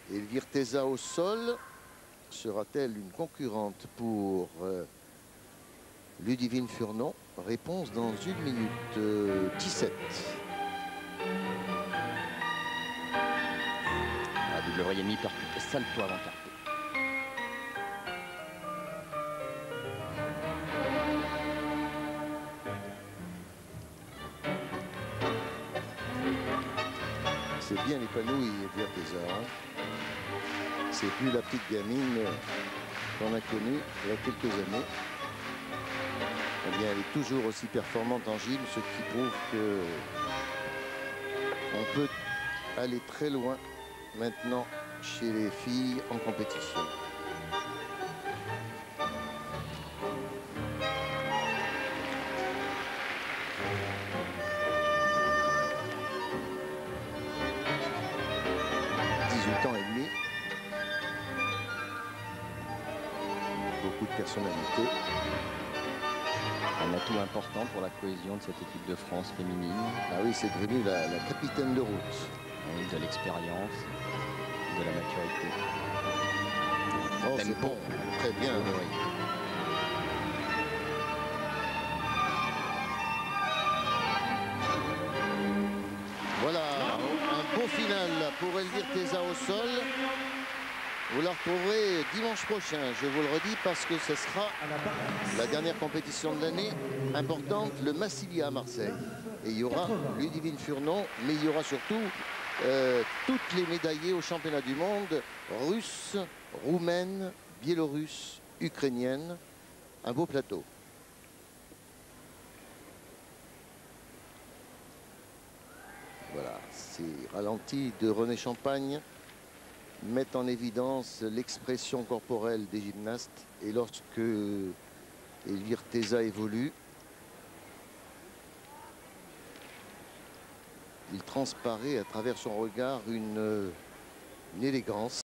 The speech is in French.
Elvire Teza au sol. Sera-t-elle une concurrente pour Ludivine Furnon? Réponse dans 1 minute 17. Vous devriez mi-percuter salto avant carté. C'est bien épanoui, Elvire Teza. C'est plus la petite gamine qu'on a connue il y a quelques années. Eh bien, elle est toujours aussi performante en gym, ce qui prouve que on peut aller très loin maintenant chez les filles en compétition. Beaucoup de personnalité. Un atout important pour la cohésion de cette équipe de France féminine. Ah oui, c'est devenu la capitaine de route. De l'expérience, de la maturité. Oh, c'est bon, très bien. Oui. Voilà, un beau final pour Elvire Teza au sol. Vous la retrouverez dimanche prochain, je vous le redis, parce que ce sera la dernière compétition de l'année importante, le Massilia à Marseille. Et il y aura Ludivine Furnon, mais il y aura surtout toutes les médaillées au championnat du monde, russes, roumaines, biélorusses, ukrainiennes. Un beau plateau. Voilà, ces ralentis de René Champagne mettent en évidence l'expression corporelle des gymnastes. Et lorsque Elvire Teza évolue, il transparaît à travers son regard une élégance.